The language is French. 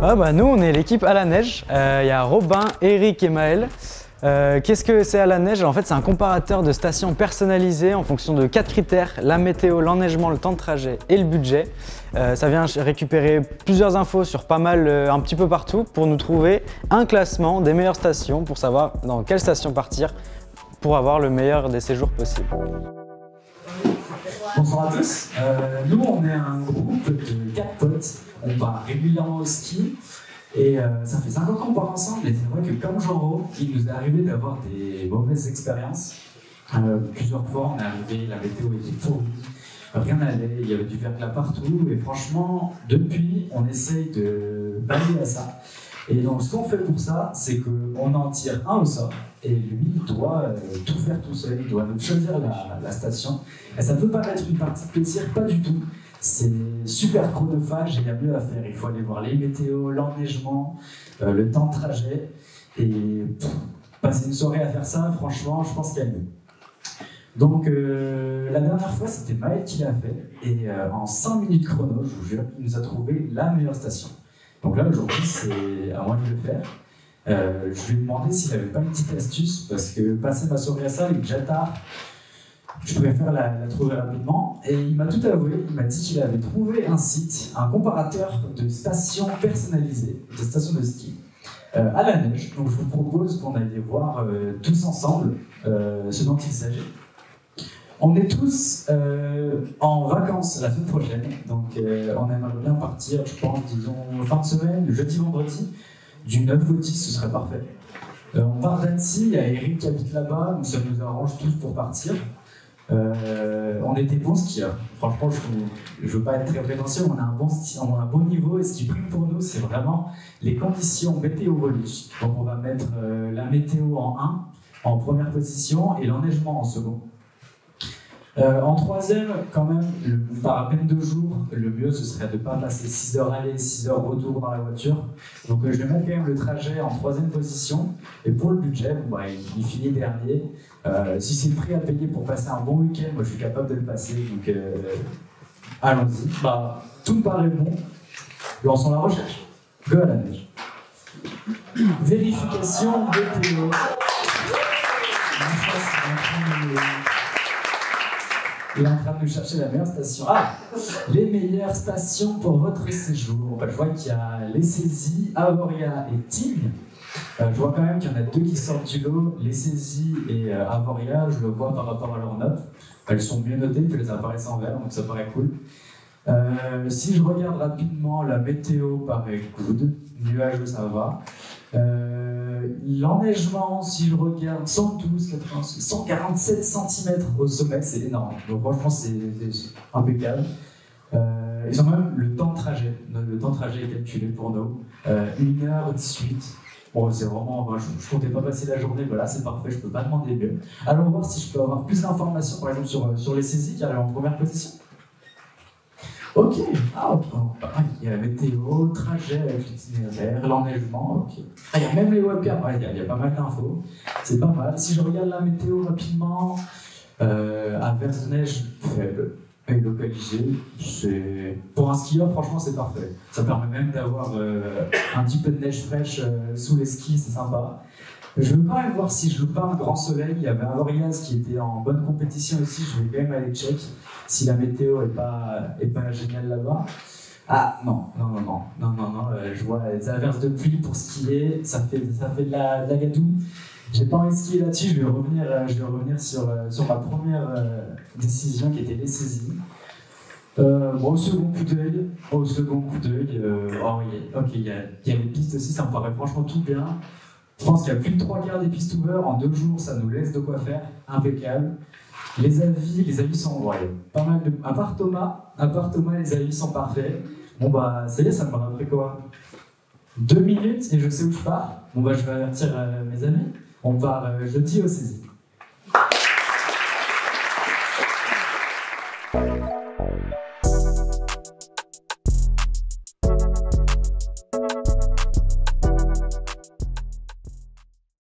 Ah bah nous on est l'équipe à la neige, il y a Robin, Eric et Maël. Qu'est-ce que c'est à la neige? En fait c'est un comparateur de stations personnalisées en fonction de 4 critères, la météo, l'enneigement, le temps de trajet et le budget. Ça vient récupérer plusieurs infos sur pas mal, un petit peu partout pour nous trouver un classement des meilleures stations pour savoir dans quelle station partir pour avoir le meilleur des séjours possibles. Bonsoir à tous, nous on est un groupe de 4 potes, on part régulièrement au ski et ça fait 5 ans qu'on part ensemble et c'est vrai que comme Jean-Ro, il nous est arrivé d'avoir des mauvaises expériences. Plusieurs fois on est arrivé, la météo était pourrie, rien n'allait, il y avait du verglas partout et franchement depuis on essaye de balayer à ça. Et donc ce qu'on fait pour ça, c'est qu'on en tire un au sort et lui il doit tout faire tout seul, il doit nous choisir la station. Et ça peut paraître une partie de plaisir, pas du tout. C'est super chronophage et il y a mieux à faire. Il faut aller voir les météos, l'enneigement, le temps de trajet. Et passer une soirée à faire ça, franchement, je pense qu'il y a mieux. Donc la dernière fois, c'était Maël qui l'a fait. Et en 5 minutes chrono, je vous jure, il nous a trouvé la meilleure station. Donc là, aujourd'hui, c'est à moi de le faire. Je lui ai demandé s'il n'avait pas une petite astuce, parce que passer ma soirée à ça, il est déjà tard. Je préfère la trouver rapidement. Et il m'a tout avoué, il m'a dit qu'il avait trouvé un site, un comparateur de stations personnalisées, de stations de ski, à la neige. Donc je vous propose qu'on aille voir tous ensemble ce dont il s'agit. On est tous en vacances la semaine prochaine, donc on aimerait bien partir, je pense, disons, fin de semaine, le jeudi-vendredi, du 9 au 10, ce serait parfait. On part d'Annecy, il y a Eric qui habite là-bas, donc ça nous arrange tous pour partir. On était bons skieurs, franchement, je ne veux pas être très prétentieux, on a un bon niveau et ce qui prime pour nous, c'est vraiment les conditions météorologiques. Donc on va mettre la météo en 1, en première position, et l'enneigement en second. En troisième, quand même, par à peine 2 jours, le mieux ce serait de ne pas passer 6 heures aller, 6 heures retour dans la voiture. Donc je vais mettre quand même le trajet en 3e position. Et pour le budget, bon, bah, il finit dernier. Si c'est le prix à payer pour passer un bon week-end, moi je suis capable de le passer. Donc allons-y. Bah, tout me paraît bon. Lançons la recherche. Go à la neige. Vérification météo. Il est en train de nous chercher la meilleure station. Ah, les meilleures stations pour votre séjour. Je vois qu'il y a les Saisies, Avoria et Tignes. Je vois quand même qu'il y en a 2 qui sortent du lot. Les Saisies et Avoria, je le vois par rapport à leurs notes. Elles sont mieux notées que les appareils en vert, donc ça paraît cool. Si je regarde rapidement, la météo paraît good. Nuageux, ça va. L'enneigement, si je regarde, 112, 86, 147 cm au sommet, c'est énorme. Donc franchement, c'est impeccable. Ils ont même le temps de trajet. Le temps de trajet est calculé pour nous. 1h18. Bon, c'est vraiment, je comptais pas passer la journée, voilà, c'est parfait, je peux pas demander mieux. Allons voir si je peux avoir plus d'informations, par exemple, sur les saisies qui arrivent en première position. Ok, ok. Il y a la météo, trajet avec l'itinéraire, l'enneigement, ok. Il y a même les webcams, il y a pas mal d'infos, c'est pas mal. Si je regarde la météo rapidement, averse de neige faible et localisée, pour un skieur, franchement, c'est parfait. Ça permet même d'avoir un petit peu de neige fraîche sous les skis, c'est sympa. Je veux quand même voir si je loupe pas un grand soleil. Il y avait Avoriaz qui était en bonne compétition aussi. Je vais quand même aller check si la météo est pas géniale là-bas. Ah non, je vois les averses de pluie pour skier. Ça fait de la gadoue. J'ai pas envie de skier là-dessus. Je vais revenir sur ma première décision qui était les saisies. Au second coup d'œil, il y a les pistes aussi. Ça me paraît franchement tout bien. Je pense qu'il y a plus de 3/4 des pistes ouvertes en 2 jours, ça nous laisse de quoi faire, impeccable. Les avis sont pas mal de. À part Thomas, les avis sont parfaits. Bon bah ça y est, ça me rappelle quoi 2 minutes et je sais où je pars. Bon bah je vais avertir mes amis. On part jeudi au saisie.